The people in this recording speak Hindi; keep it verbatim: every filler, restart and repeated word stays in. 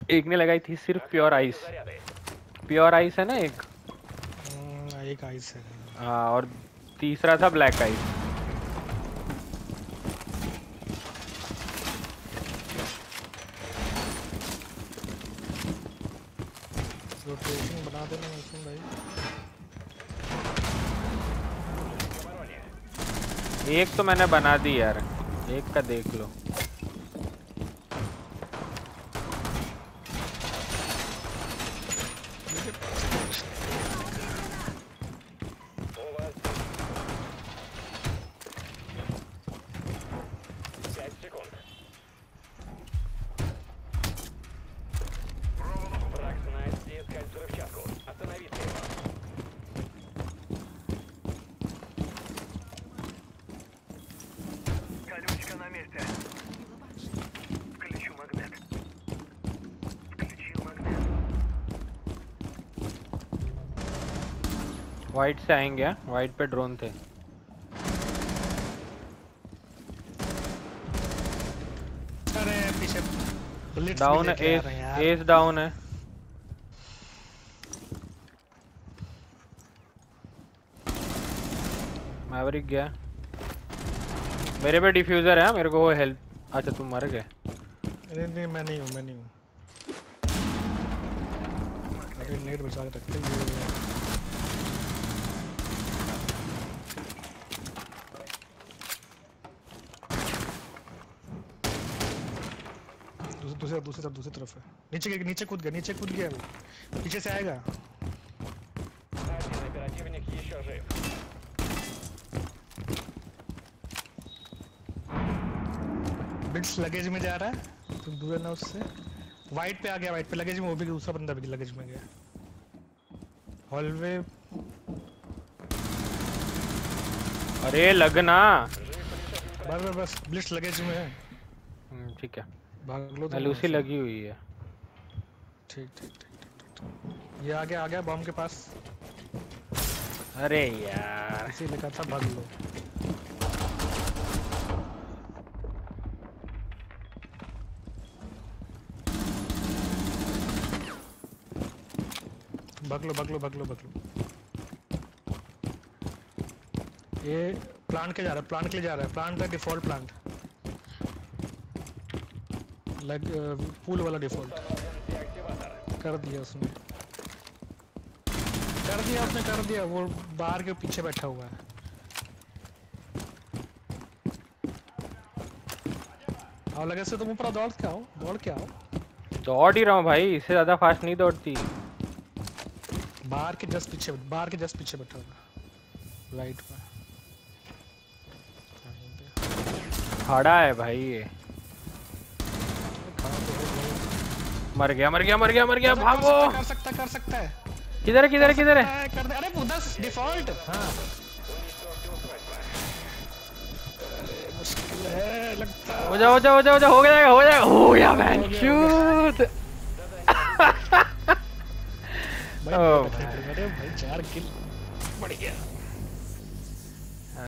एक ने लगाई थी सिर्फ प्योर आइस। प्योर आइस है ना एक। हम्म, एक आइस है। हाँ, और तीसरा था ब्लैक आइस। रोटेशन बना देना मौसम भाई। एक तो मैंने बना दी यार, एक का देख लो। वाइट से आएंगे, वाइट पे ड्रोन थे। अरे पीछे बुलेट्स भी डाउन है, लेके आ एस रहे हैं यार। एस डाउन है। मैवरिक गया। मेरे पे डिफ्यूजर है, मेरे को वो हेल्प। अच्छा तुम मर गए। नहीं नहीं मैं नहीं हूँ, मैं नहीं हूँ। अरे नेट बचा के रखते हैं। दूसरी दूसरी तरफ दूसरी तरफ है। नीचे नीचे कूद गया, नीचे कूद गया वो। पीछे से आएगा। बिट्स लगेज में जा रहा है, तुम दूर है ना उससे। वाइट पे आ गया, वाइट पे लगेज में। वो भी दूसरा बंदा भी लगेज में गया। हॉलवे। अरे लगना। बस बस बस ब्लिट्स लगेज में है। ठीक है, भाग लो मैं तुम वहाँ लूसी से। लगी हुई है। ठीक ठीक ठीक ठीक। ये आ गया आ गया बॉम्ब के पास। अरे यार, इसी लिखा था भाग लो। भाग लो भाग लो भाग लो भाग लो। ये प्लांट के जा रहा है, प्लांट के लिए जा रहा है। प्लांट का डिफॉल्ट प्लांट लाइक पूल वाला डिफॉल्ट कर दिया उसने। कर दिया उसने कर दिया। वो बाहर के पीछे बैठा हुआ है। और लगे से तुम ऊपर दौड़ के आओ, दौड़ के आओ। दौड़ ही रहा हूँ भाई, इससे ज्यादा फास्ट नहीं दौड़ती। बाहर के जस्ट पीछे, बाहर के जस्ट पीछे बैठा हुआ राइट में। खड़ा है भाई ये। मर गया मर गया मर गया मर गया, भागो। कर सकता कर सकता है। किधर है किधर है किधर है? कर दे। अरे दस डिफॉल्ट। हाँ मुश्किल है लगता। हो जा हो जा हो जा हो जा, हो गया हो जाएगा हो गया मैन शूट। भाई भाई चार किल बढ़ गया।